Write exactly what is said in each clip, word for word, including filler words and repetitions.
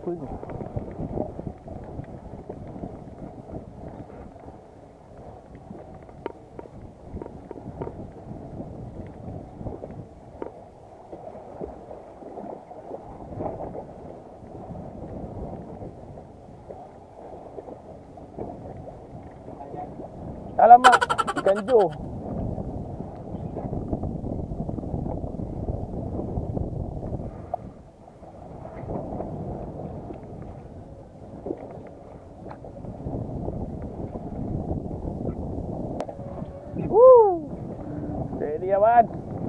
Apa ni? Alamak, ikan jo. Woo! Steady aman.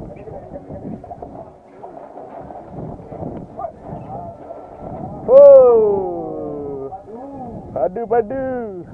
Oh! Padu-padu.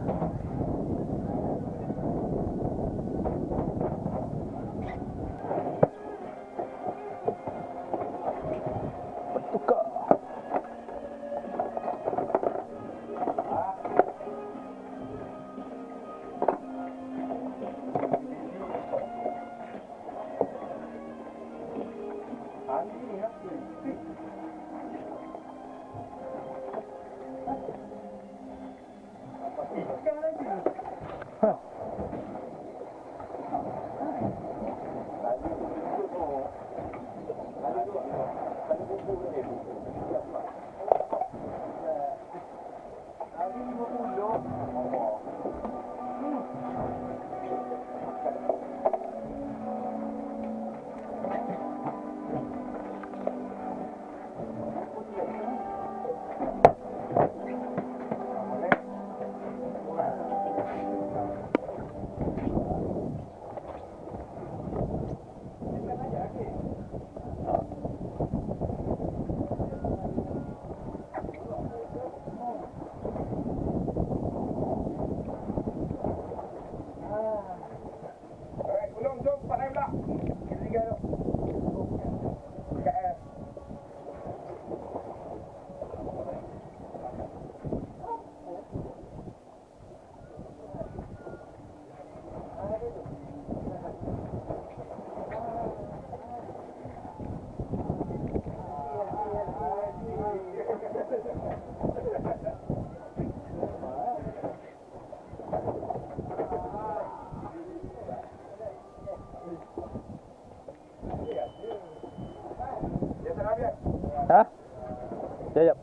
Hah? Jap.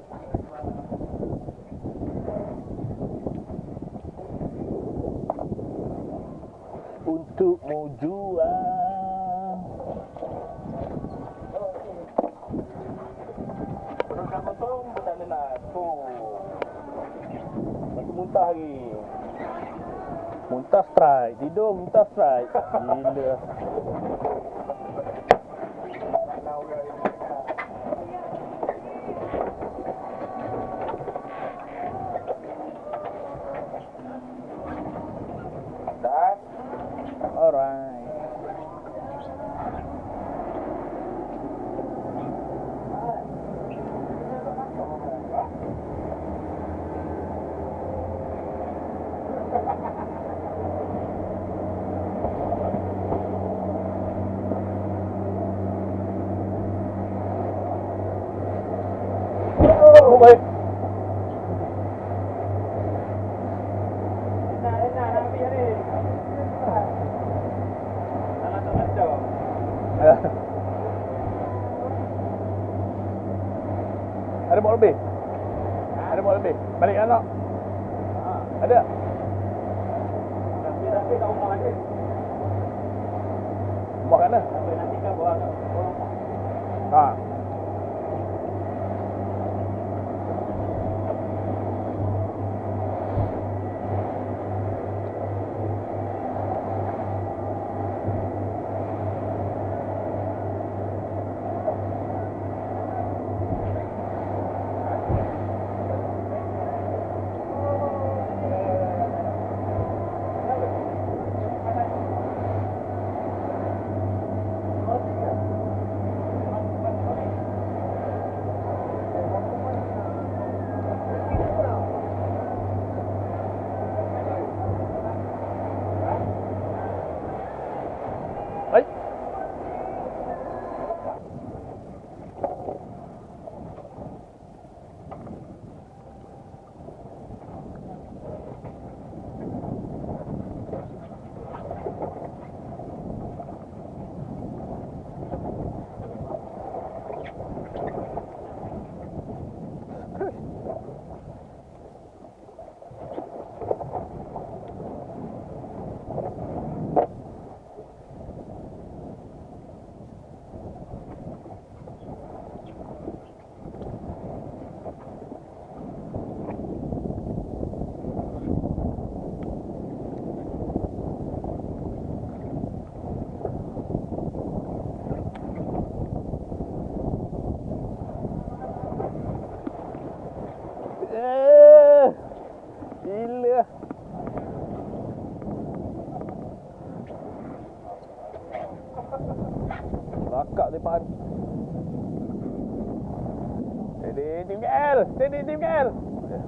Untuk mujuan. Teruskan potong, tak lenas. Oh. Masih muntah lagi. Muntah strike. Tidur muntah strike. Gila. Alright. Oh, baik. Ada bawa lebih? Ada bawa lebih? Balik anak? Ada? Nanti nanti kat rumah ada. Rumah kat mana? Nanti kan bawa kat rumah. Ha. tim K L. Steady tim K L.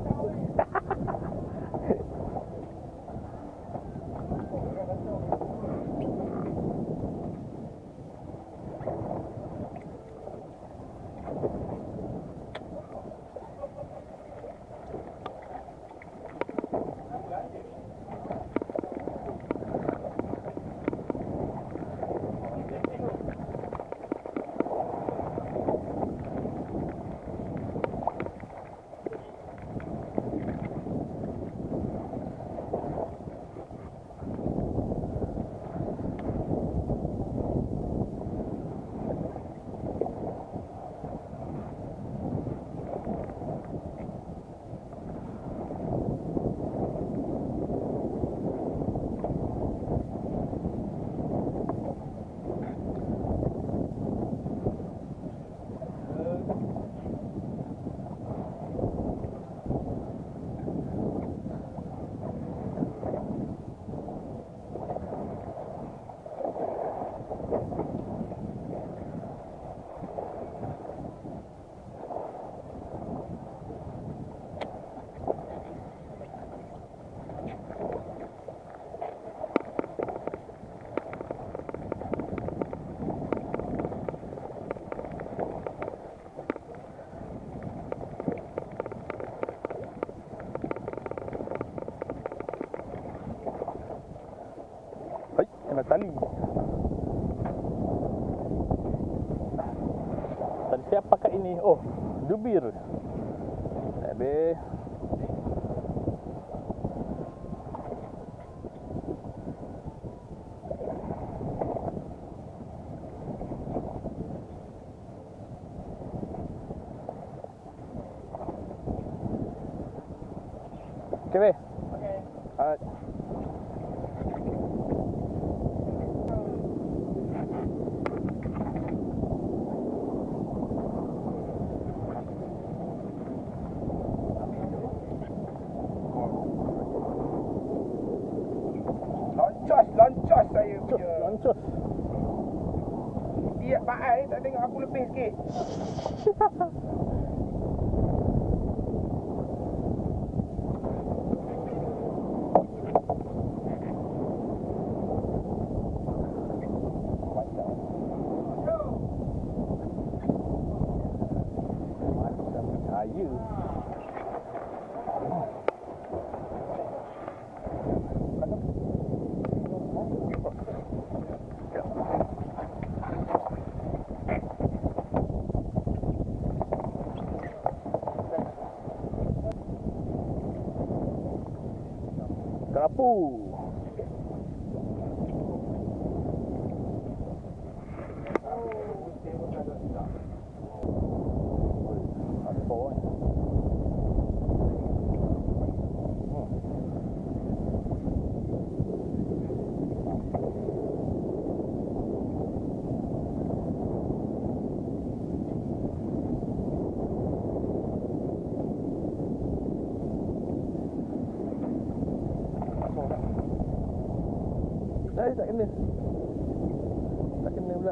Tali. Tadi siapa pakai ini? Oh, jubir. Habis. Okay, weh. Okay. Alright. Loncos saya punya. Loncos. Dia Pak Ai tak tengok aku lebih sikit. Macam cahaya. Kerapu. Eh, tak kena. Tak kena pula.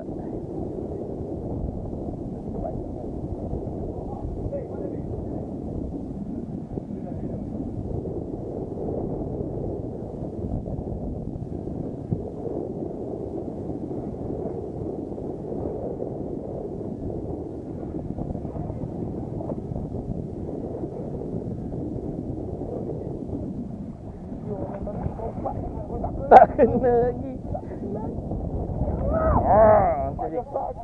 Tak kena lagi. Ah, jadi.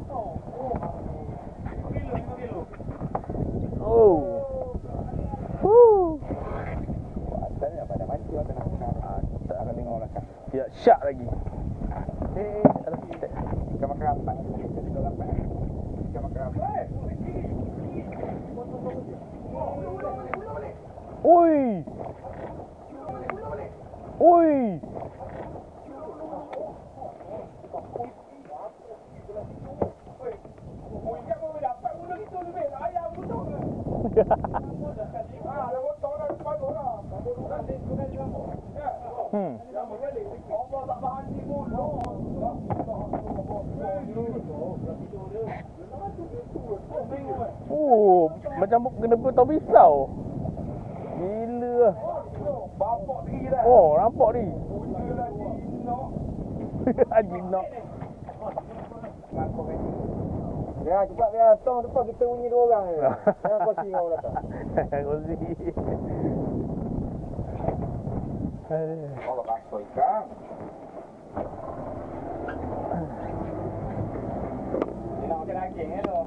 Oh. Huh. Asalnya pada mati akan nak Tak akan tengok lah kan. Ya, syak lagi. Eh, ada kita makan apa? Kita tinggal apa? Kita makan apa? Oi. Oi. Hmm. Oh, macam kena potong pisau. Gila. Bapak tinggi dah. Oh, nampak ni. Haji nak. Ya, cepat biar tong depan kita bunyi dua orang je. Jangan kongsi dengan orang belakang. Kongsi. Allah kasih ikan. Dia nak makan daging kan tu.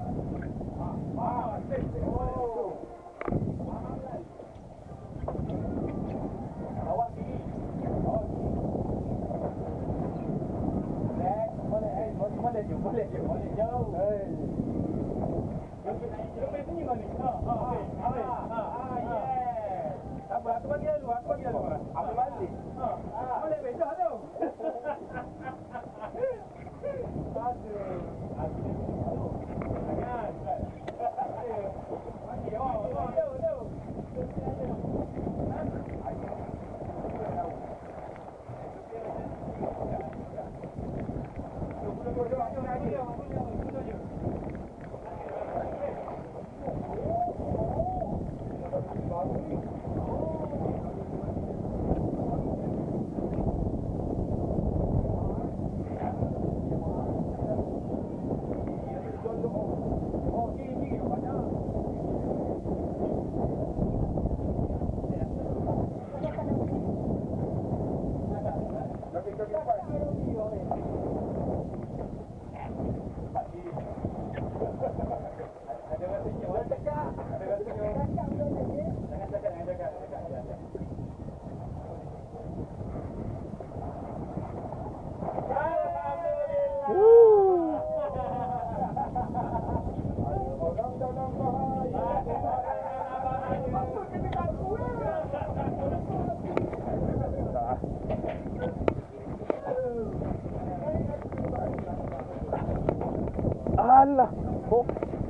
Awak tinggi. Boleh je, boleh je, boleh jauh. Hei. Yang kita boleh sini kau ni. Ha, ha, ha. Ha, yeah. Sabar, aku bagi dulu, aku bagi dulu. Apa balik? Ha, boleh bedah tu. Aduh. Aduh. Jangan. Bagi awak, awak tu, tu. Alah. Oh.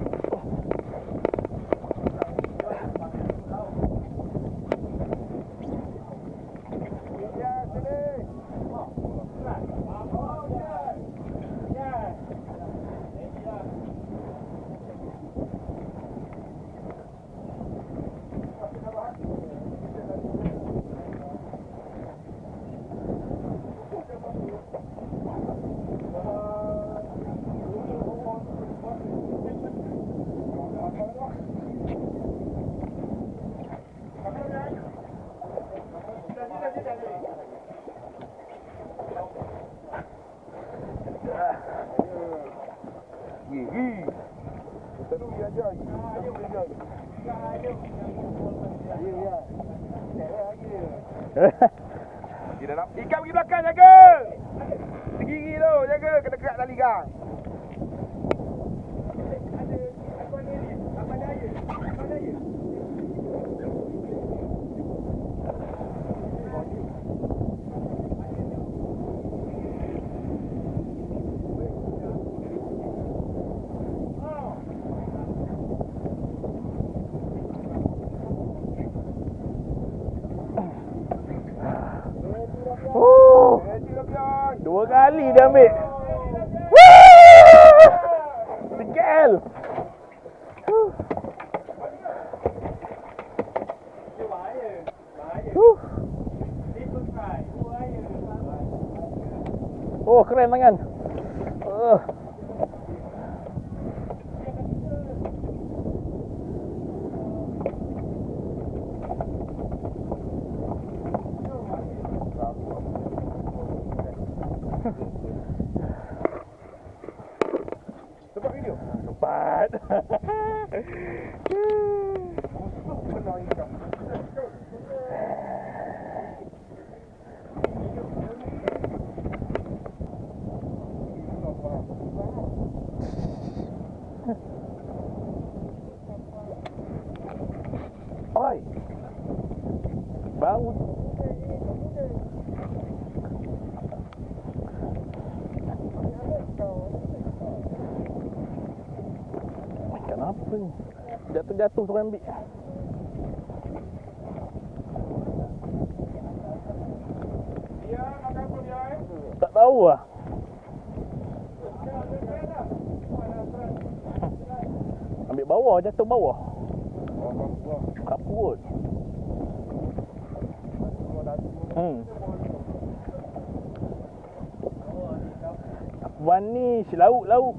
Gigi. Kita dulu dia ajar. Ya, ya. Di dalam ikan pergi belakang, jaga. Tinggi tu, jaga kena kerat tali gang. Oh, dua kali dia ambil. Tegel. Oh, keren tangan. Uh. Cepat video. Cepat. Oi. Bau. Kenapa ni? Jatuh-jatuh suruh ambil. Dia makan apa dia eh? Tak tahu lah. Ambil bawah, jatuh bawah. Kat perut. Hmm. Vanish, lauk-lauk.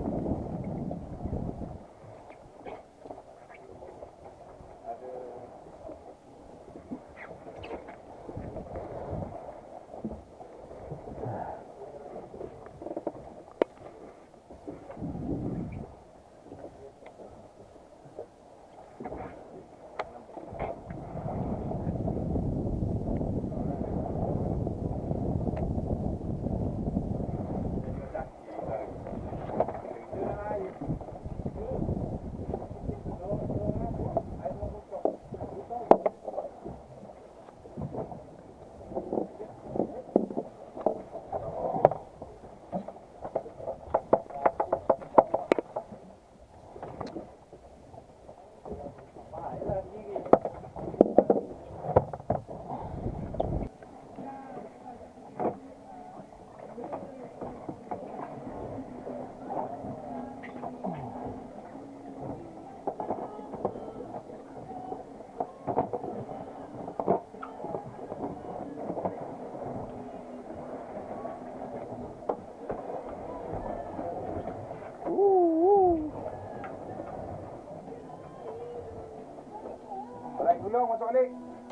Balik gulung masuk balik.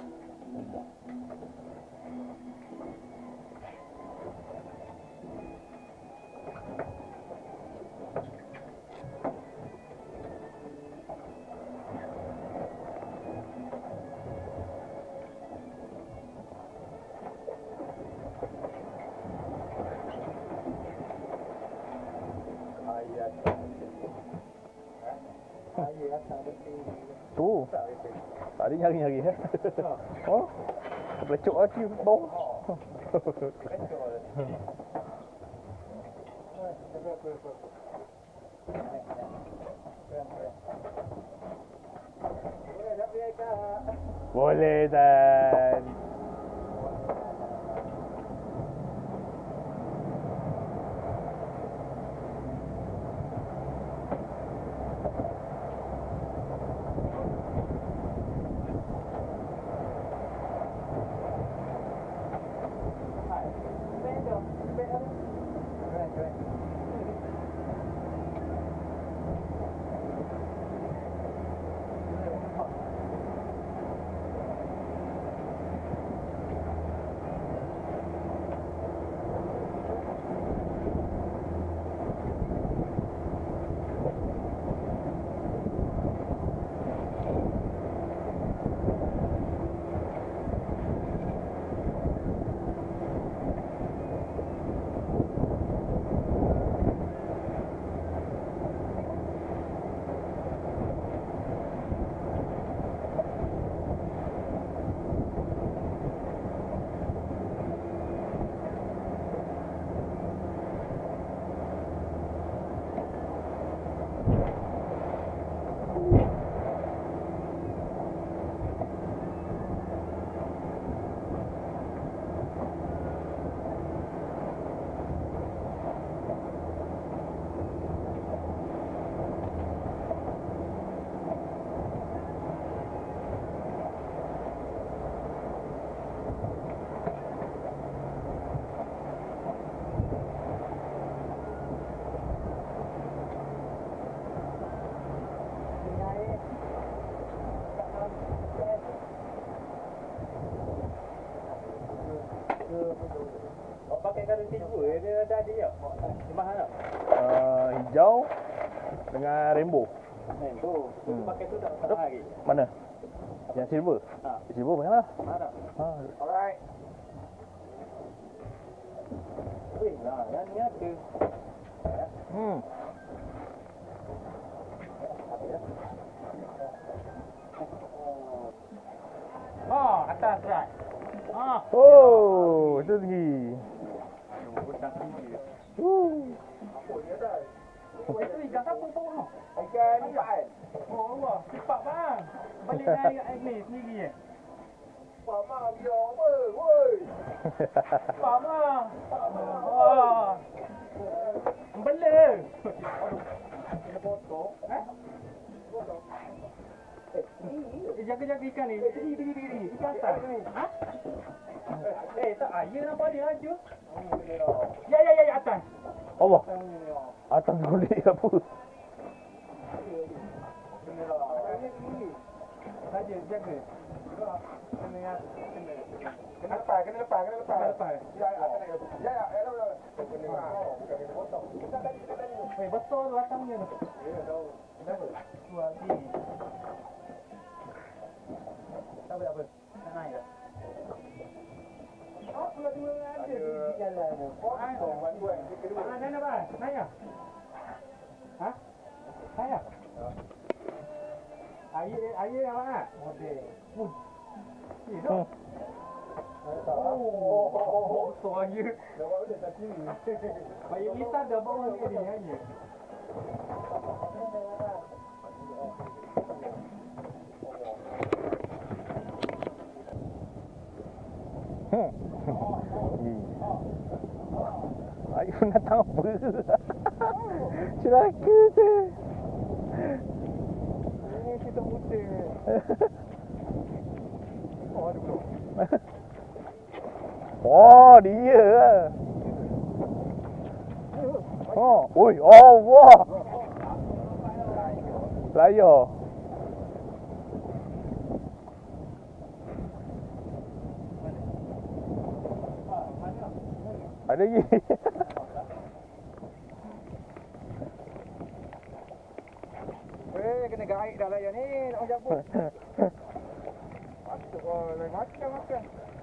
Tu. Tadi nyari-nyari eh. Oh. Pelecok lagi bawah. Boleh dan Awak pakai garanti dua, dia ada adik tak? Dia mahal tak? uh, hijau dengan rainbow. Eh, tu. Tu Hmm. pakai tu tak tak lagi. Mana? Yang silver. Ha. Silver banyak lah. Mahal tak? Ha. Alright. Weh, nah, yang ni ada. Hmm. Oh, atas right. Ah. Oh, itu tinggi. Uh. Oh, itu ikan apa bawah? Ikan ikan. Oh, Allah. Cepat bang. Balik naik air ni sendiri eh. Mama biar apa? Woi. Cepat bang. Oh. Bela. Kena potong. Eh? jaga-jaga ikan ni. Tinggi, tinggi, tinggi. Ikan atas. Ha? Eh, tak air nampak dia laju. Ya, ya, ya, ya, atas. Allah. Atas golek apa? Saja, jaga. Kena ya. Kena lepas, kena lepas, kena lepas. Kena lepas. Ya, ya, ya, ya, ya, ya. Kena potong. Eh, besar tu batangnya tu. Ya, tahu. Kenapa? Dua sini. Tak apa, tak apa. Nak naik tak? Apa dua ada di jalan tu? Potong bantuan. Kedua. Ah, naik apa? Naik ah? Ha? Naik ah? Air, air yang mana? Model. Mud. Eh, tu. Oh, besar air. Dah bawa dia tak kiri. Bayi Lisa dah bawa ni dia air. Hmm. Ayu nak tahu apa? Celaka je. Ini kita muda. Oh, ada belum? Oh, dia lah. Oh, oi, oh, wah. Layar. Ada lagi. Eh, kena gaik dah layar ni. Nak jabut. Masuk oh, lain makan makan.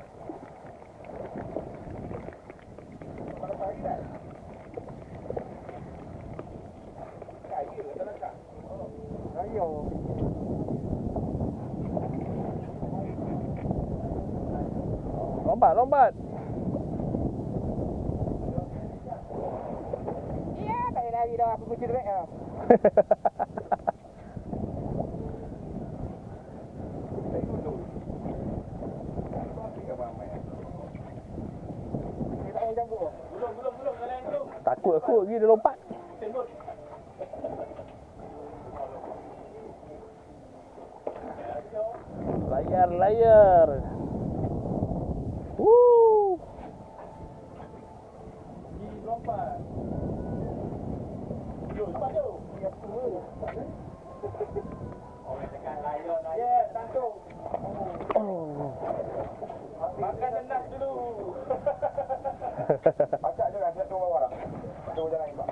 Pada pagi dah. Kaya ke tak nak? Layar. Lompat, lompat. Ya, tak ada lari dah. Aku kunci direct lah. Takut aku lagi dia lompat. Layar, layar. Woo. Di lompat. Yo, cepat tu. Ya, orang tekan layar dah. Ya, tantung. Oh. Makan nenas dulu. Acak je lah, dia tunggu orang. Tunggu jalan ni, Pak.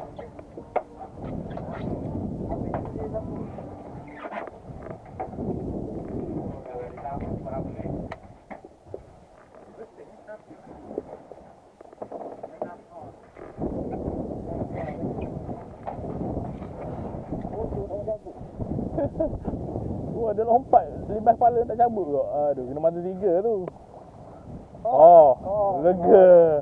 Wah, dia lompat. Limbah kepala tak cabut ke? Aduh, kena mata tiga tu. Oh, oh lega.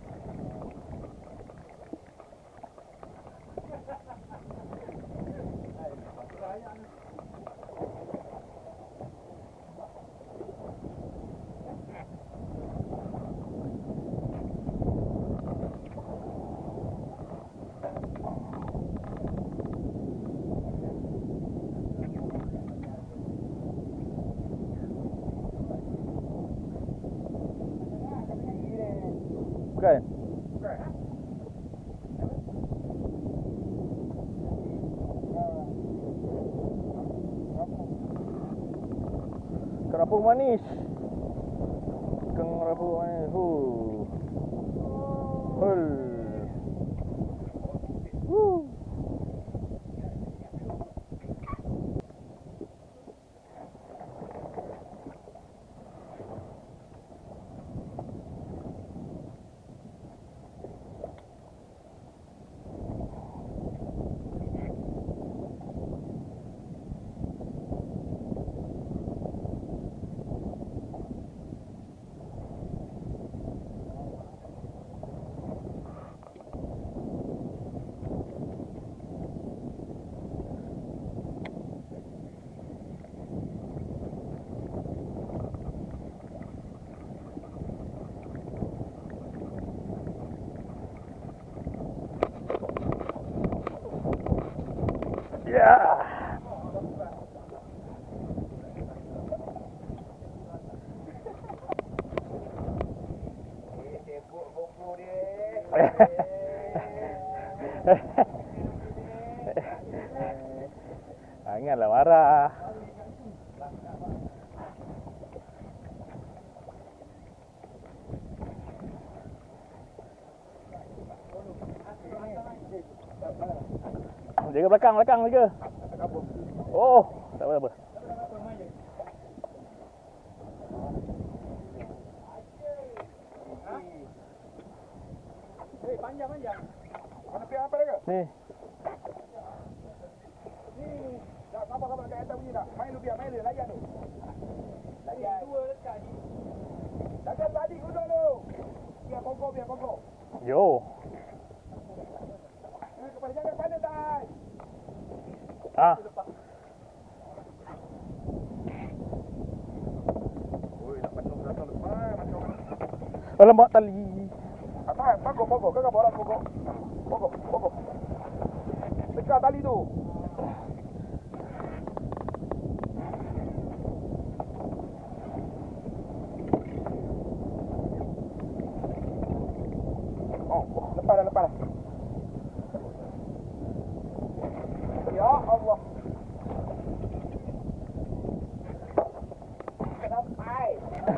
Bukan? Kerapung manis. Kerapung manis. Huh. Hul. Woo. Dah. Jaga belakang, belakang jaga. Oh, tak apa-apa. Hei, panjang panjang. Mana pihak apa dia? Ni. Ni. Dah sabar-sabar kat atas bunyi tak? Main lu biar main lu layan tu. Layan. Dua dekat ni. Layan tadi guna tu. Biar pokok biar pokok. Yo. Eh, kepala jangan pada tai. Ah. Oi, nak penuh datang lepas macam mana? Alamak tali. Apa? Pokok pokok kau borak pokok. Pokok pokok. Dekat tali tu. Oh, lepas dah lepas dah. Ya Allah. Sampai.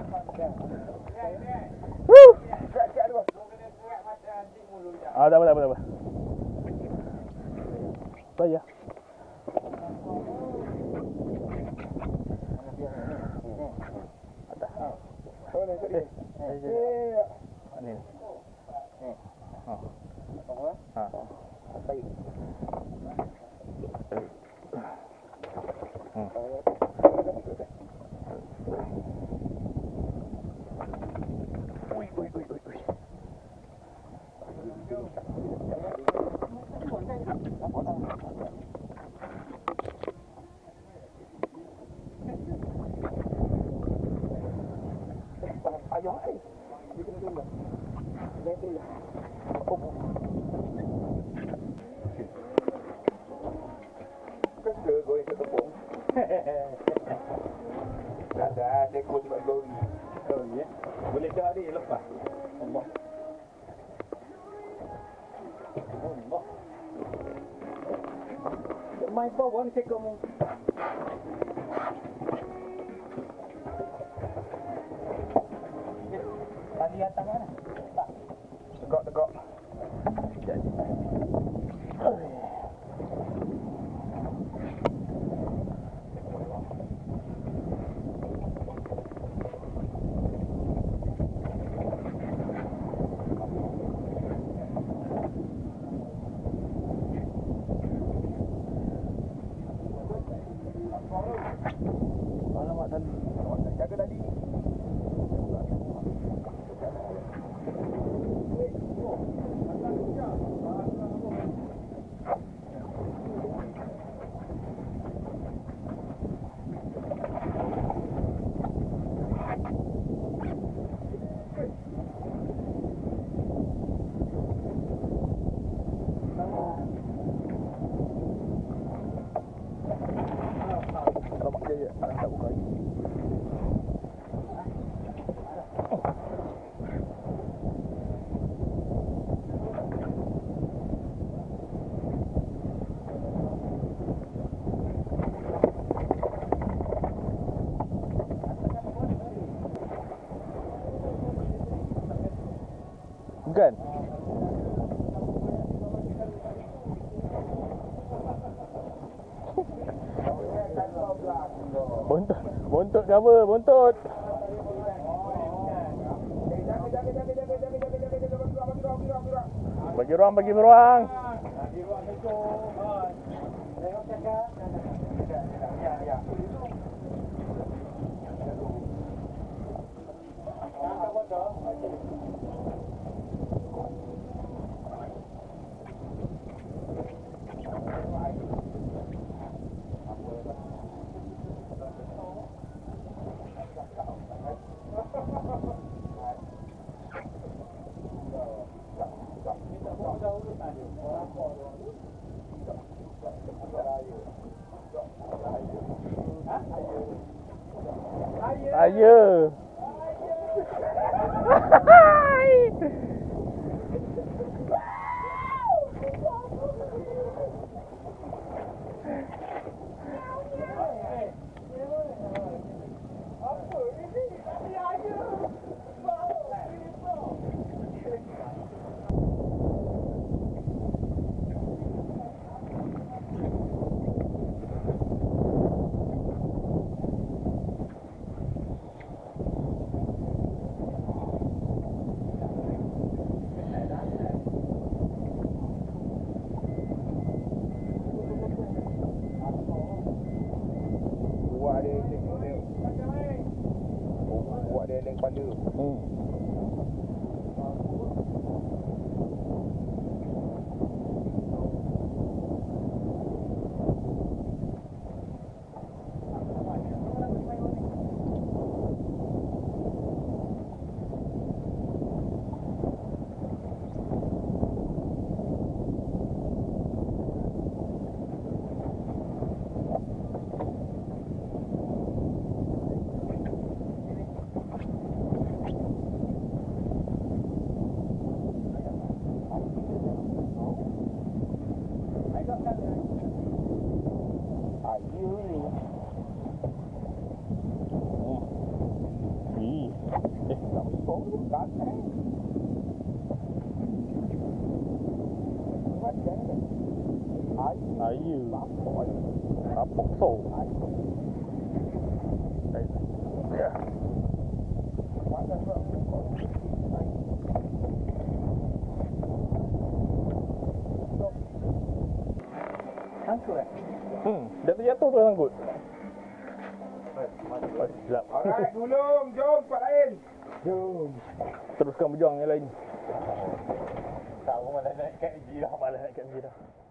Woo. Gerak-gerak dulu. Ah, dah apa dah apa. Dah apa. Saya. Oh, ni sekali. Eh. Ni. Ni. Ha. Tengok Ha. Baik. Hmm. Ui ui ui ui ui. Ayah, ai. Dia kena tunggu. Dia tunggu. Oh. Kan sudah goreng ke tepung. Dah dah, saya kau sebab goreng. Oh, ya. Boleh tak ni lepas? Allah. Allah. Main bawah ni cekok mu. Tadi atas mana? Tak. Tegak tegak. Alamak tali. Jaga tadi. Alamak dia ya. Tak buka lagi. Bukan. Bontot. Bontot ke apa? Bontot. Bagi ruang, bagi ruang. Di ruang kecil. Tengok cakap. Ya, ya. Tangkap botol. Saya. ada ending dia. Oh, buat dia ending kepala. Hmm. Ih, eh, Tak betul kan? ayu. Apa so? Eh, ya. Sangkut eh? Hmm, jatuh-jatuh tu sangkut. Silap. Alright, gulung, jom tempat lain. Jom. Teruskan berjuang yang lain. Tak, aku malah naik kat G dah. Malas nak kat sini dah.